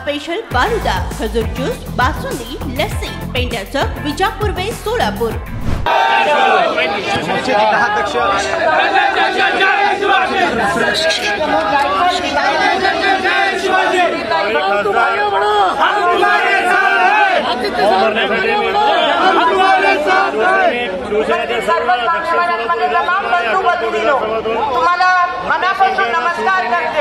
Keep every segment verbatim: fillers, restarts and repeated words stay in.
Special falooda, खजूर juice, basundi, lassi, पेंड्याचं विजापूर वे सोलापूर। तुम्हाला मनापासून नमस्कार करते।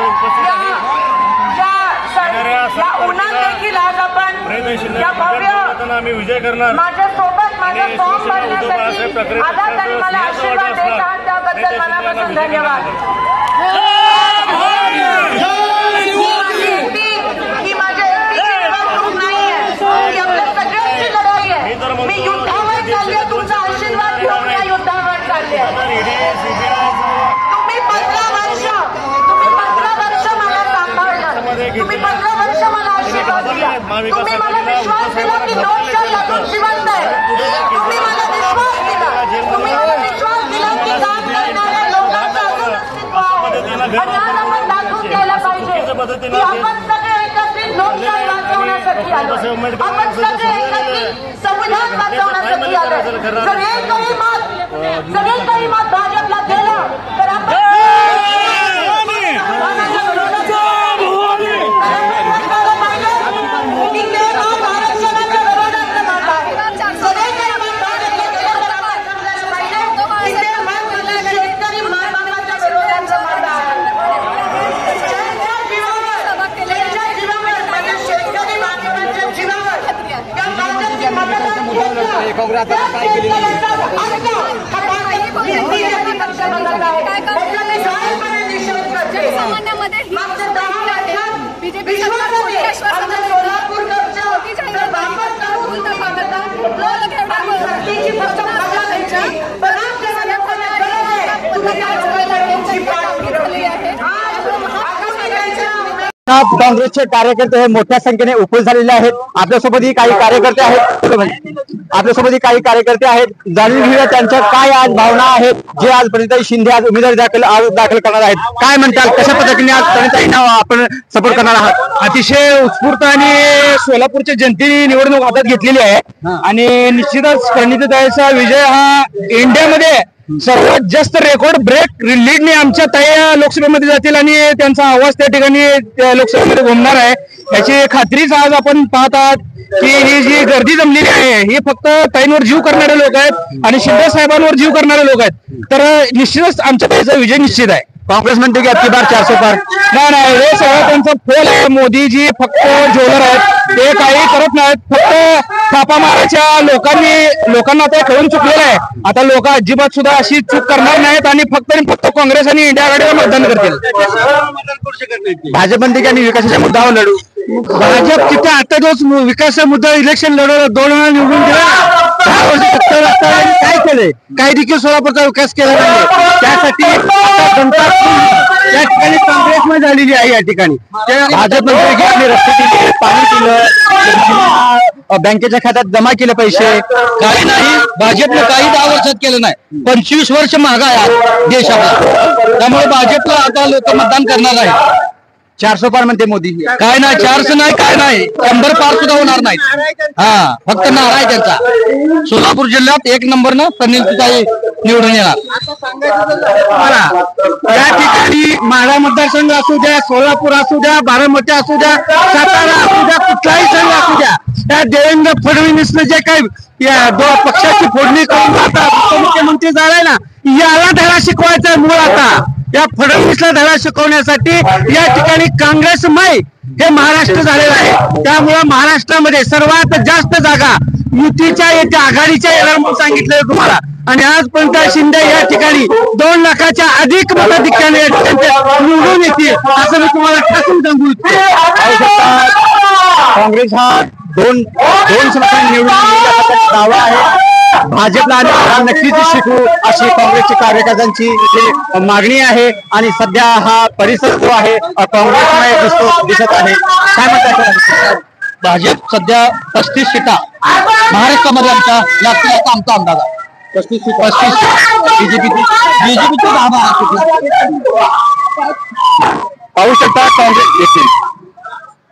या उन्हात देखील आज आपण या भव्य विजय करणार माझ्यासोबत माझा फॉर्म भरण्यासाठी आलात आणि मला आशीर्वाद देत आहात त्याबद्दल मनापासून धन्यवाद। ही माझ्या एकटीची निवडणूक नाहीये, ही आपल्या सगळ्यांची लढाई आहे। मी युद्धावर चालले, तुमचा आशीर्वाद घेऊन या युद्धावर चालले। तुम्ही पंधरा वर्ष तुम्ही पंधरा वर्ष मला सांभाळलं, तुम्ही पंधरा वर्ष मला आशीर्वाद दिला, तुम्ही मला विश्वास दिला की लोकशाही अजून जिवंत आहे। तुम्ही मला विश्वास दिला, तुम्ही मला विश्वास दिला की काम करणाऱ्या लोकांचं अजून अस्तित्व आहे। आणि आज आपण दाखवून द्यायला पाहिजे की आपण सगळे एकत्रित लोकशाही वाचवण्यासाठी आलो, आपण सगळे एकत्रित संविधान वाचवण्यासाठी आलो। जर एकही मत जर एकही मत भाजपला गेलं तर आपण काँग्रेसचे कार्यकर्ते हे मोठ्या संख्येने उपस्थित झालेले आहेत। आपल्यासोबतही काही कार्यकर्ते आहेत आपल्यासोबतही काही कार्यकर्ते आहेत जाणून घेऊया त्यांच्या काय आज भावना आहेत, जे आज प्रणिताई शिंदे आज उमेदवारी दाखल आज दाखल करणार आहेत। काय म्हणतात, कशा पद्धतीने आज प्रणिताईंना आपण सपोर्ट करणार आहात? अतिशय उत्स्फूर्त आणि सोलापूरच्या जनतेने निवडणूक हातात घेतलेली आहे आणि निश्चितच प्रणिताईचा विजय हा इंडियामध्ये सर्वात जास्त रेकॉर्ड ब्रेक लीडने आमच्या ताई लोकसभेमध्ये जातील आणि त्यांचा आवाज त्या ठिकाणी लोकसभेमध्ये घुमणार आहे याची खात्रीच आज आपण पाहत आहात की ही जी गर्दी जमलेली आहे ही फक्त ताईंवर जीव करणारे लोक आहेत आणि शिंदे साहेबांवर जीव करणारे लोक आहेत। तर निश्चितच आमच्या ताईचा विजय निश्चित आहे। काँग्रेस म्हणते की अबकी बार चारशे पार नाही नाही हे सगळं त्यांचं फोल आहे। मोदीजी फक्त झोलर आहेत, ते काही करत नाहीत, फक्त थापा मारायच्या लोकांनी लोकांना आता कळून चुकलेलं आहे। आता लोक अजिबात सुद्धा अशी चूक करणार नाहीत आणि फक्त आणि फक्त काँग्रेस आणि इंडिया आघाडीवर मतदान करतील। भाजप म्हणते की आम्ही विकासाच्या मुद्द्यावर लढू। भाजप तिथे आता जोच विकासाचा मुद्दा इलेक्शन लढवलं, दोन वेळा निवडून दिला, दहा वर्ष सत्तर असताना काय केलंय? काही देखील सोलापूरचा विकास केला नाही। त्यासाठी जनता या ठिकाणी काँग्रेसमध्ये झालेली आहे। या ठिकाणी भाजप म्हणते की आम्ही रस्ते दिले, पाणी दिलं, बँकेच्या खात्यात जमा केले पैसे, काही नाही। भाजपने काही दहा वर्षात केलं नाही, पंचवीस वर्ष महागाई आहे देशाला, त्यामुळे भाजपला आता लोक मतदान करणार आहे। चारशे पार म्हणते मोदी। काय नाही, चारशे नाही, काय नाही, शंभर पार सुद्धा होणार नाही। हा फक्त नारा आहे त्यांचा। सोलापूर जिल्ह्यात एक नंबरनं प्रणिताई निवडून येणार। या ठिकाणी माढा मतदारसंघ असू द्या, सोलापूर असू द्या, बारामती असू द्या, सातारा असू द्या, कुठलाही संघ असू द्या, त्या देवेंद्र फडणवीसने जे काही या दोन पक्षाची फोडणी करून आता मुख्यमंत्री झालाय ना, याला धडा शिकवायचा मूळ आता या फडणवीसला धडा शिकवण्यासाठी या ठिकाणी काँग्रेसमय हे महाराष्ट्र झालेलं आहे। त्यामुळे महाराष्ट्रामध्ये सर्वात जास्त जागा युतीच्या येत्या आघाडीच्या येणार म्हणून सांगितलं तुम्हाला आणि आज प्रणिताई शिंदे या ठिकाणी दोन लाखाच्या अधिक मताधिक्याने निवडून येतील असं मी तुम्हाला ठासून सांगू इच्छितो। काँग्रेस हा दोन दोन सभासद निवडून येण्याचा दावा आहे। भाजपला आणि नक्कीच शिकू अशी काँग्रेसच्या कार्यकर्त्यांची मागणी आहे आणि सध्या हा परिसर जो आहे काँग्रेसमय दिसतो दिसत आहे। काय म्हणतात? भाजप सध्या पस्तीस सीटा महाराष्ट्रामध्ये आमच्या लागतील असा आमचा अंदाज आहे। पस्तीस पस्तीस बीजेपी बीजेपीचे दहा बारा पाहू शकता काँग्रेस देखील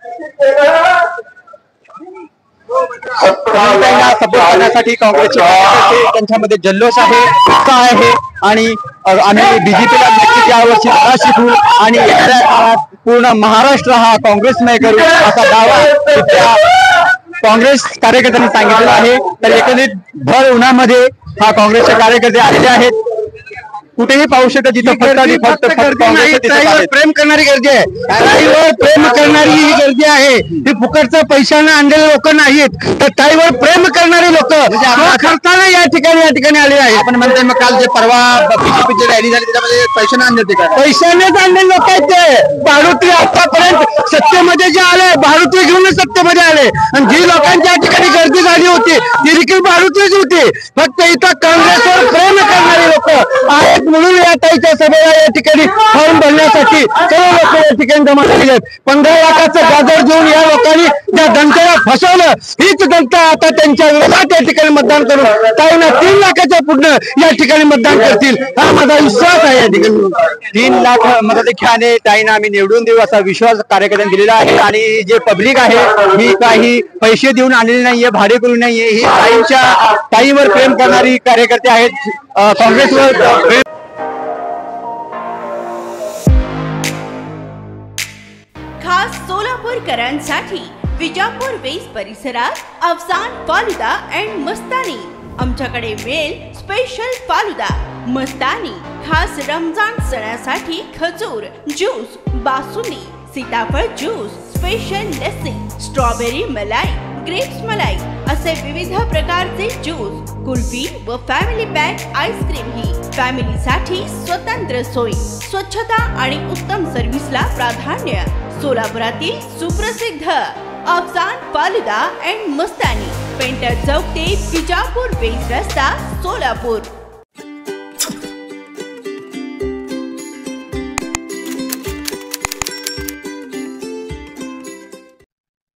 त्यांना सपोर्ट करण्यासाठी काँग्रेसचे कार्यकर्ते त्यांच्यामध्ये जल्लोष आहे, उत्साह आहे आणि आम्ही बीजेपीला नक्कीच यावर्षी धडा शिकू आणि येणाऱ्या काळात पूर्ण महाराष्ट्र हा काँग्रेसमय करू असा दावा त्या काँग्रेस कार्यकर्त्यांनी सांगितलेला आहे. तर एकंदरीत भर उन्हामध्ये हा काँग्रेसचे कार्यकर्ते आलेले आहेत. कुठेही पाहू शकता जिथं फक्त प्रेम करणारी गर्दी आहे, ताईवर प्रेम करणारी ही गर्दी आहे. ही फुकटचा पैशाने आणलेले लोक नाहीत, तर ताईवर प्रेम करणारी लोक खर्चाने या ठिकाणी या ठिकाणी आले आहेत. आपण म्हणतोय मग काल जे परवा बीजेपीची रॅली झाली त्याच्यामध्ये पैशाने आणले होते का? पैशानेच आणलेले लोक आहेत ते. भारूती आतापर्यंत सत्तेमध्ये जे आले भारूती घेऊन सत्तेमध्ये आले आणि जी लोकांच्या ठिकाणी गर्दी झाली होती ती देखील भारूतीच होती. फक्त इथं काँग्रेसवर प्रेम करणारी लोक आहेत म्हणून या ताईच्या सभेला या ठिकाणी फॉर्म भरण्यासाठी सर्व लोक या ठिकाणी जमा झालेले आहेत. पंधरा लाखाचं गाजर देऊन या लोकांनी त्या जनतेला फसवलं. हीच जनता आता त्यांच्या विरोधात या ठिकाणी मतदान करून ताईंना तीन लाखाच्या पुढे या ठिकाणी मतदान करतील हा माझा विश्वास आहे. या ठिकाणी तीन लाख मताधिक्याने ताईंना आम्ही निवडून देऊ असा विश्वास कार्यकर्त्यांनी दिलेला आहे. आणि जे पब्लिक आहे ही काही पैसे देऊन आलेली नाहीये, भाडे करून नाहीये, ही ताईंच्या ताईवर प्रेम करणारी कार्यकर्ते आहेत. काँग्रेसवर खास सोलापूरकरांसाठी विजापूर वेस परिसरात अफसान फालुदा अँड मस्तानी. आमच्याकडे मिळेल स्पेशल फालुदा, मस्तानी, खास रमजान सणासाठी खजूर ज्यूस, बासुंदी, सीताफळ ज्यूस, स्पेशल लस्सी, स्ट्रॉबेरी मलाई, ग्रेप्स मलाई असे विविध प्रकारचे ज्यूस, कुल्फी व फॅमिली पॅक आईस्क्रीम ही फॅमिलीसाठी स्वतंत्र सोय, स्वच्छता आणि उत्तम सर्व्हिसला प्राधान्य. सोलापुरातील सुप्रसिद्ध अफसान फालुदा अँड मस्तानी, पेंटर चौक ते विजापूर वेस रस्ता, सोलापूर.